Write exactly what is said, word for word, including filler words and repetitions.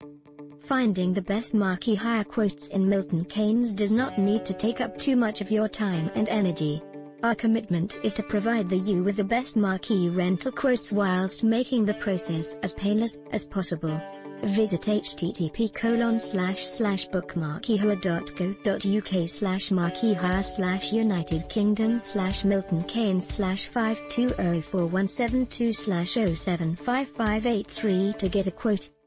Finding the best Marquee hire quotes in Milton Keynes does not need to take up too much of your time and energy. Our commitment is to provide the you with the best Marquee rental quotes whilst making the process as painless as possible. Visit http colon slash slash bookmarqueehire.co.uk slash marqueehire slash United Kingdom slash Milton Keynes slash five two zero four one seven two slash zero seven five five eight three to get a quote.